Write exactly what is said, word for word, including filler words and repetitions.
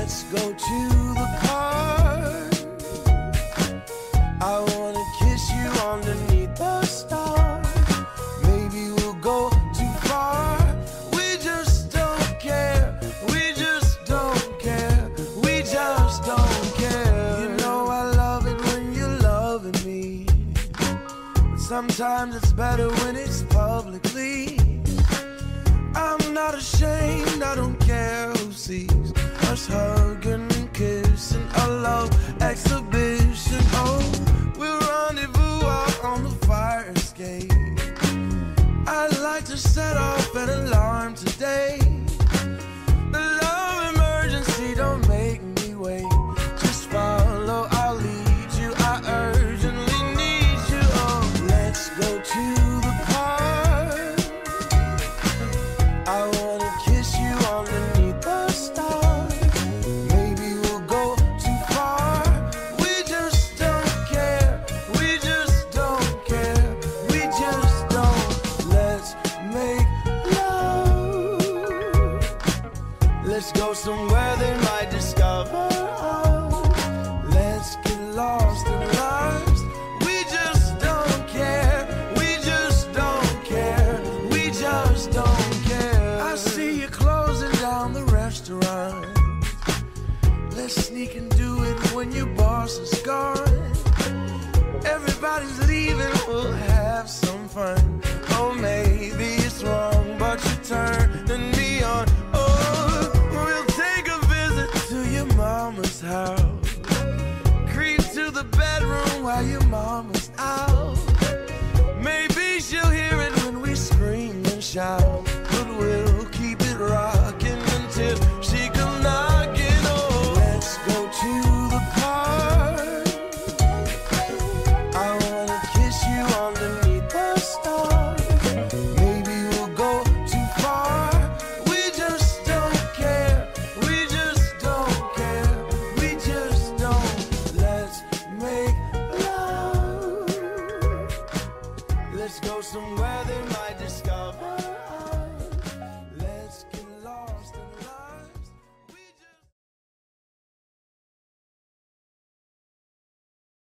Let's go to the park. I wanna kiss you underneath the stars. Maybe we'll go too far. We just don't care. We just don't care. We just don't care. You know I love it when you're loving me, but sometimes it's better when it's publicly. I'm not ashamed, I don't care who sees us hugging and kissing, a love exhibition. Oh, we'll rendezvous out on the fire escape. I'd like to set off an alarm today. The love emergency, don't make me wait. Just follow, I'll lead you, I urgently need you. Oh, let's go to the park. I wanna kiss you underneath the stars. Maybe we'll go too far. We just don't care. We just don't care. We just don't. Let's make love. Let's go somewhere.